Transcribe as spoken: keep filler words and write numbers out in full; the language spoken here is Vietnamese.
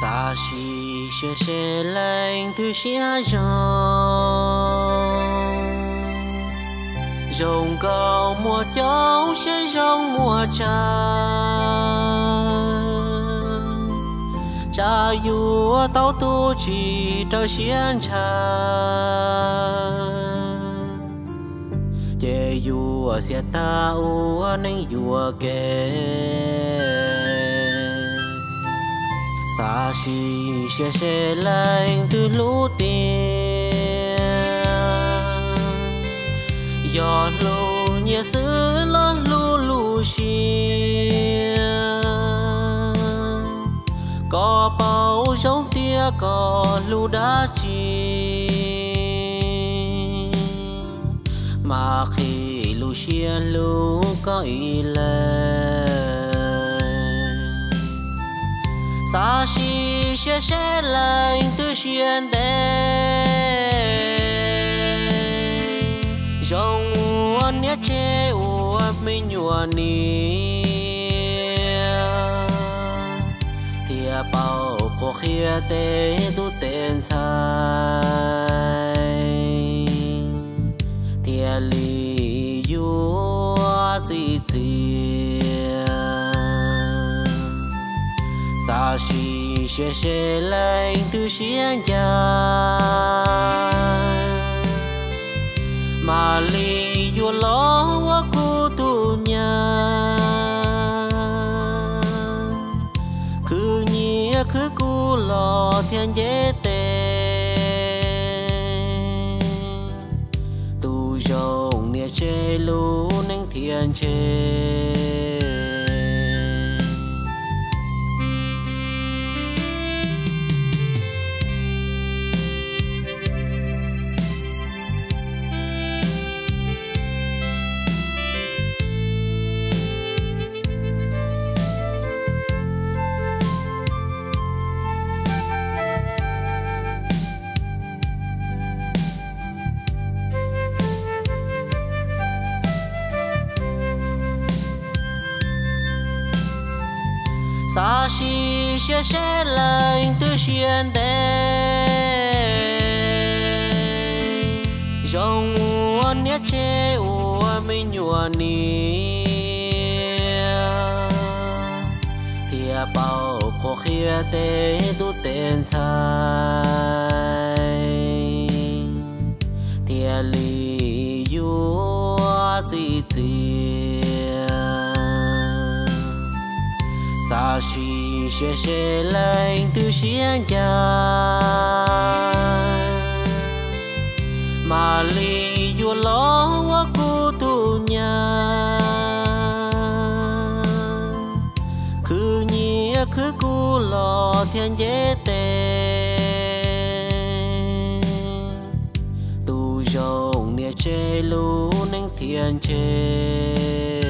xa xỉ xe xe lạnh từ xe gió rồng cao mùa cháu sẽ rong mùa trà cha yêu tao tu chỉ trao xiên trà chê yêu sẽ ta u nên yêu kê xa xỉ xe xe lạnh từ lũ tiền gió lù nhẹ xứ lo lù lù xìa có bao giống tia có lù đá chi mà khi lù xìa lù có ý lời xa xỉ xe xe lạnh từ xiên đen rong uốn nhét che uốn mình nhuận nia thìa bao cuộc khía tế tu tên sai thìa lì yu gì chia xa xỉ xe xe lạnh từ xiên dài mà li yu lo wa ku tu nya cứ nhia cứ cu lo thiên dễ tê tu rong nia chê lu nên thiên chê xa xỉ xe xe lạnh từ xiên đen rong uốn nhét che uốn mình nhuận nia thìa bao cuộc khía tế tu tên sai thìa lì yu gì chia xa xỉ xe xe lạnh từ xiên dài mà li yu lo wa ku tu nya cứ nhia cứ cu lo thiên dễ tê tu rong nia chê lu nên thiên chê